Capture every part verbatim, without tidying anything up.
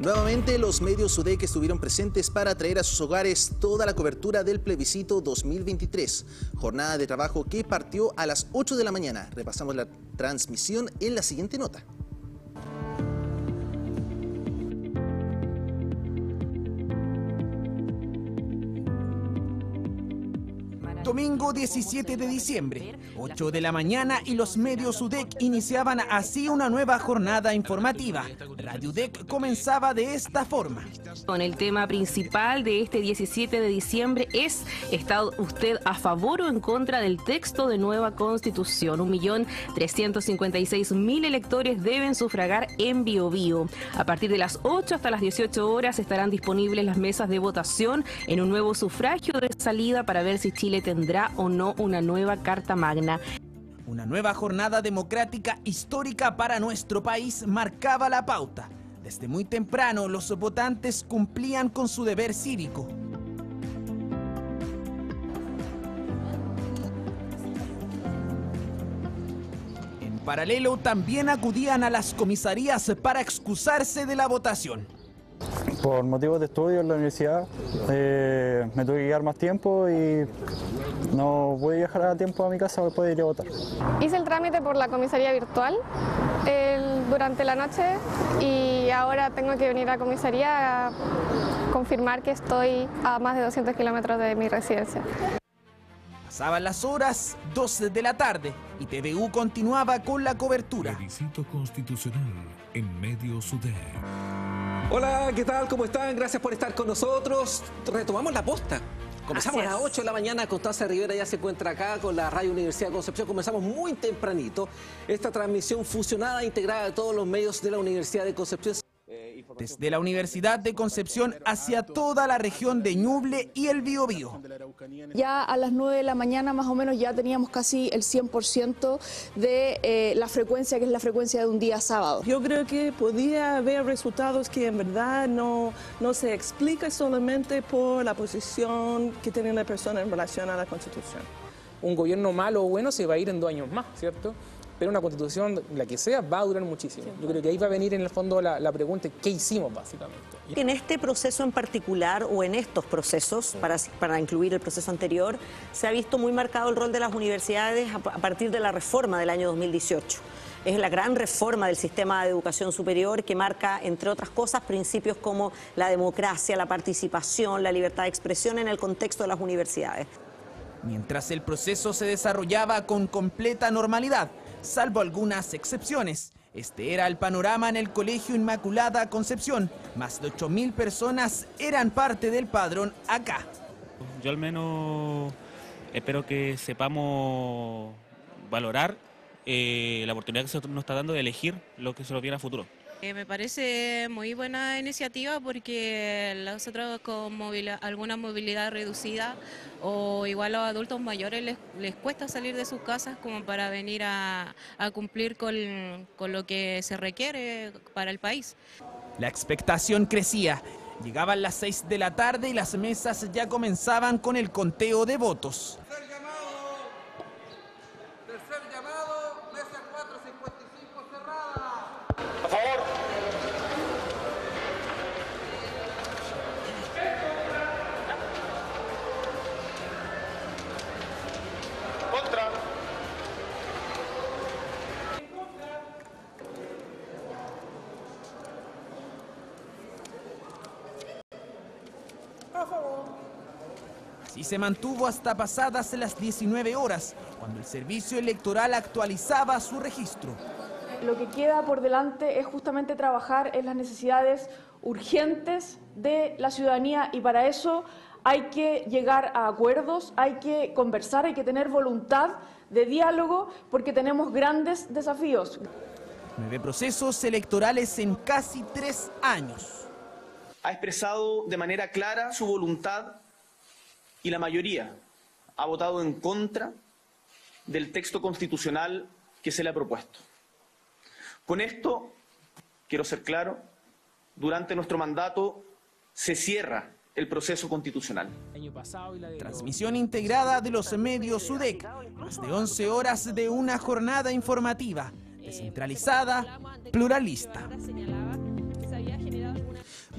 Nuevamente, los medios U D E C estuvieron presentes para traer a sus hogares toda la cobertura del plebiscito dos mil veintitrés. Jornada de trabajo que partió a las ocho de la mañana. Repasamos la transmisión en la siguiente nota. Domingo diecisiete de diciembre, ocho de la mañana, y los medios U D E C iniciaban así una nueva jornada informativa. Radio U D E C comenzaba de esta forma. Con el tema principal de este diecisiete de diciembre es: ¿está usted a favor o en contra del texto de nueva Constitución? Un millón trescientos cincuenta y seis mil electores deben sufragar en Biobío. A partir de las ocho hasta las dieciocho horas estarán disponibles las mesas de votación en un nuevo sufragio de salida para ver si Chile tendrá o no una nueva Carta Magna. Una nueva jornada democrática histórica para nuestro país marcaba la pauta. Desde muy temprano los votantes cumplían con su deber cívico. En paralelo también acudían a las comisarías para excusarse de la votación. Por motivos de estudio en la universidad eh, me tuve que quedar más tiempo y no pude viajar a tiempo a mi casa para poder ir a votar. Hice el trámite por la comisaría virtual el, durante la noche y ahora tengo que venir a la comisaría a confirmar que estoy a más de doscientos kilómetros de mi residencia. Pasaban las horas, doce de la tarde, y T V U continuaba con la cobertura. Plebiscito constitucional en medios U D E C. Hola, ¿qué tal? ¿Cómo están? Gracias por estar con nosotros. Retomamos la posta. Comenzamos a las ocho de la mañana. Constanza Rivera ya se encuentra acá con la Radio Universidad de Concepción. Comenzamos muy tempranito esta transmisión fusionada e integrada de todos los medios de la Universidad de Concepción. Desde la Universidad de Concepción hacia toda la región de Ñuble y el Biobío. Ya a las nueve de la mañana más o menos ya teníamos casi el cien por ciento de eh, la frecuencia, que es la frecuencia de un día sábado. Yo creo que podía haber resultados que en verdad no, no se explica solamente por la posición que tiene la persona en relación a la Constitución. Un gobierno malo o bueno se va a ir en dos años más, ¿cierto? Pero una constitución, la que sea, va a durar muchísimo. Yo creo que ahí va a venir en el fondo la, la pregunta, ¿qué hicimos básicamente? En este proceso en particular, o en estos procesos, para, para incluir el proceso anterior, se ha visto muy marcado el rol de las universidades a, a partir de la reforma del año dos mil dieciocho. Es la gran reforma del sistema de educación superior que marca, entre otras cosas, principios como la democracia, la participación, la libertad de expresión en el contexto de las universidades. Mientras el proceso se desarrollaba con completa normalidad, salvo algunas excepciones. Este era el panorama en el Colegio Inmaculada Concepción. Más de ocho mil personas eran parte del padrón acá. Yo al menos espero que sepamos valorar eh, la oportunidad que se nos está dando de elegir lo que se nos viene a futuro. Eh, me parece muy buena iniciativa porque nosotros con movilidad, alguna movilidad reducida o igual a los adultos mayores les, les cuesta salir de sus casas como para venir a, a cumplir con, con lo que se requiere para el país. La expectación crecía. Llegaban las seis de la tarde y las mesas ya comenzaban con el conteo de votos. A favor. Contra. A favor. Así se mantuvo hasta pasadas las diecinueve horas, cuando el servicio electoral actualizaba su registro. Lo que queda por delante es justamente trabajar en las necesidades urgentes de la ciudadanía y para eso hay que llegar a acuerdos, hay que conversar, hay que tener voluntad de diálogo porque tenemos grandes desafíos. Nueve procesos electorales en casi tres años. Ha expresado de manera clara su voluntad y la mayoría ha votado en contra del texto constitucional que se le ha propuesto. Con esto, quiero ser claro, durante nuestro mandato se cierra el proceso constitucional. Transmisión integrada de los medios U D E C, más de once horas de una jornada informativa, descentralizada, pluralista.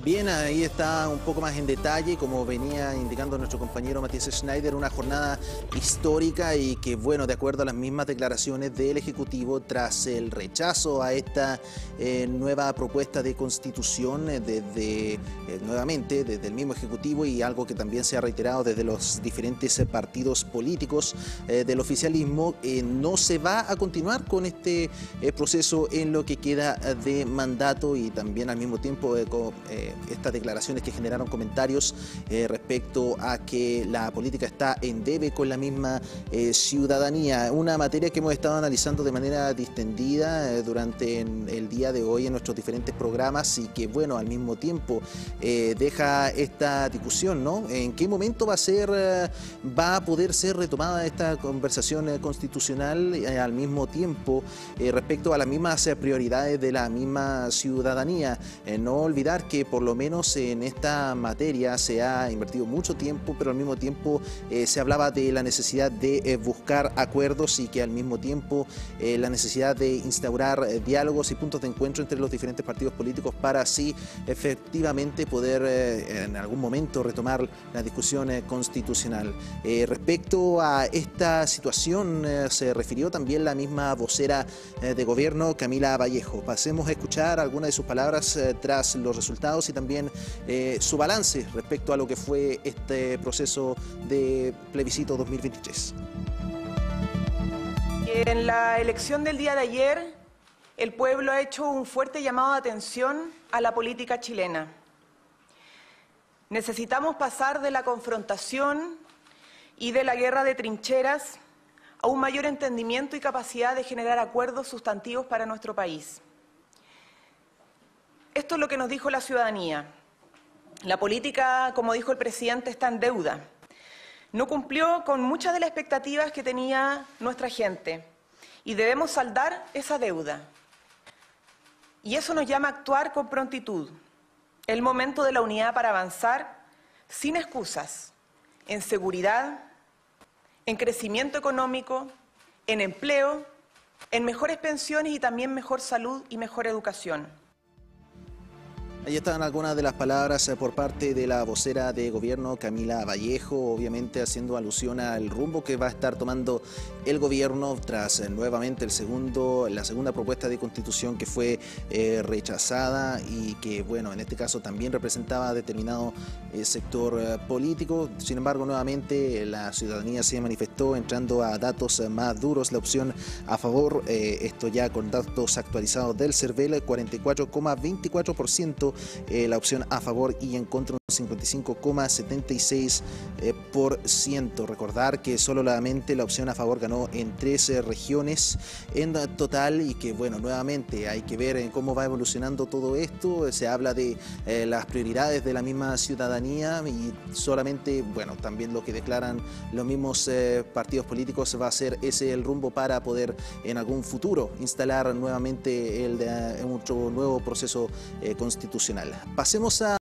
Bien, ahí está un poco más en detalle, como venía indicando nuestro compañero Matías Schneider, una jornada histórica y que, bueno, de acuerdo a las mismas declaraciones del Ejecutivo, tras el rechazo a esta eh, nueva propuesta de constitución eh, desde, eh, nuevamente, desde el mismo Ejecutivo y algo que también se ha reiterado desde los diferentes eh, partidos políticos eh, del oficialismo, eh, no se va a continuar con este eh, proceso en lo que queda de mandato y también al mismo tiempo eh, con, eh, estas declaraciones que generaron comentarios eh, respecto a que la política está en debe con la misma eh, ciudadanía. Una materia que hemos estado analizando de manera distendida eh, durante el día de hoy en nuestros diferentes programas y que, bueno, al mismo tiempo eh, deja esta discusión, ¿no? ¿En qué momento va a ser, eh, va a poder ser retomada esta conversación eh, constitucional eh, al mismo tiempo eh, respecto a las mismas eh, prioridades de la misma ciudadanía? Eh, no olvidar que por lo menos en esta materia se ha invertido mucho tiempo, pero al mismo tiempo eh, se hablaba de la necesidad de eh, buscar acuerdos y que al mismo tiempo eh, la necesidad de instaurar eh, diálogos y puntos de encuentro entre los diferentes partidos políticos para así efectivamente poder eh, en algún momento retomar la discusión eh, constitucional. Eh, respecto a esta situación eh, se refirió también la misma vocera eh, de gobierno, Camila Vallejo. Pasemos a escuchar algunas de sus palabras eh, tras los resultados y también eh, su balance respecto a lo que fue este proceso de plebiscito dos mil veintitrés. En la elección del día de ayer, el pueblo ha hecho un fuerte llamado de atención a la política chilena. Necesitamos pasar de la confrontación y de la guerra de trincheras a un mayor entendimiento y capacidad de generar acuerdos sustantivos para nuestro país. Esto es lo que nos dijo la ciudadanía. La política, como dijo el presidente, está en deuda. No cumplió con muchas de las expectativas que tenía nuestra gente y debemos saldar esa deuda. Y eso nos llama a actuar con prontitud. El momento de la unidad para avanzar sin excusas, en seguridad, en crecimiento económico, en empleo, en mejores pensiones y también mejor salud y mejor educación. Ahí están algunas de las palabras por parte de la vocera de gobierno, Camila Vallejo, obviamente haciendo alusión al rumbo que va a estar tomando el gobierno tras eh, nuevamente el segundo, la segunda propuesta de constitución que fue eh, rechazada y que, bueno, en este caso también representaba determinado eh, sector eh, político. Sin embargo, nuevamente la ciudadanía se manifestó entrando a datos eh, más duros. La opción a favor, eh, esto ya con datos actualizados del CERVEL, cuarenta y cuatro coma veinticuatro por ciento. Eh, la opción a favor y en contra un cincuenta y cinco coma setenta y seis por ciento. Recordar que solamente la opción a favor ganó en trece regiones en total y que, bueno, nuevamente hay que ver en cómo va evolucionando todo esto. Se habla de eh, las prioridades de la misma ciudadanía y solamente, bueno, también lo que declaran los mismos eh, partidos políticos va a ser ese el rumbo para poder en algún futuro instalar nuevamente el de, eh, otro nuevo proceso eh, constitucional. Pasemos a